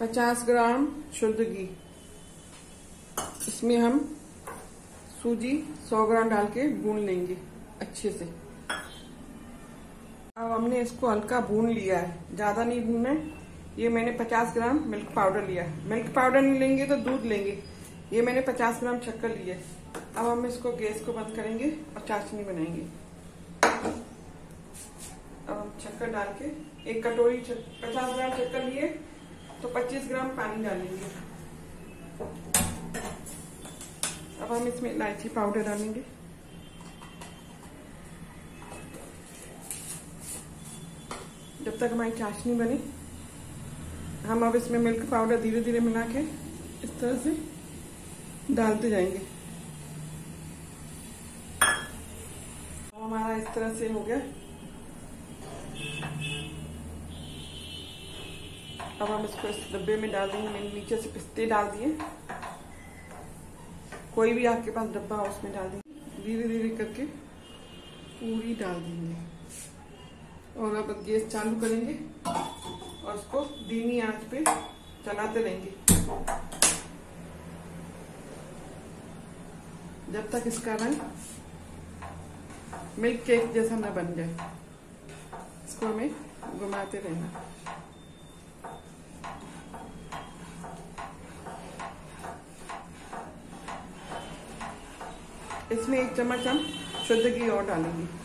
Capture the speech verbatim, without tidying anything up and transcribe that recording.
पचास ग्राम शुद्ध घी। इसमें हम सूजी सौ ग्राम डाल के भून लेंगे अच्छे से। अब हमने इसको हल्का भून लिया है, ज्यादा नहीं भूनना है। ये मैंने पचास ग्राम मिल्क पाउडर लिया है। मिल्क पाउडर नहीं लेंगे तो दूध लेंगे। ये मैंने पचास ग्राम शक्कर ली है। अब हम इसको गैस को बंद करेंगे और चाशनी बनाएंगे। अब हम शक्कर डाल के एक कटोरी पचास ग्राम शक्कर लिए तो पच्चीस ग्राम पानी डालेंगे। अब हम इसमें इलायची पाउडर डालेंगे। जब तक हमारी चाशनी बने हम अब इसमें मिल्क पाउडर धीरे धीरे मिला के इस तरह से डालते जाएंगे। हमारा इस तरह से हो गया। अब हम इसको इस डब्बे में डाल देंगे। मैंने नीचे से पिस्ते डाल दिए, कोई भी आपके पास डब्बा हो उसमें डाल देंगे। धीरे धीरे करके पूरी डाल देंगे और अब गैस चालू करेंगे और उसको धीमी आंच पे चलाते रहेंगे जब तक इसका रंग मिल्क केक जैसा न बन जाए। इसको हमें घुमाते रहना। इसमें एक चम्मच हम शुद्ध घी और डालेंगे।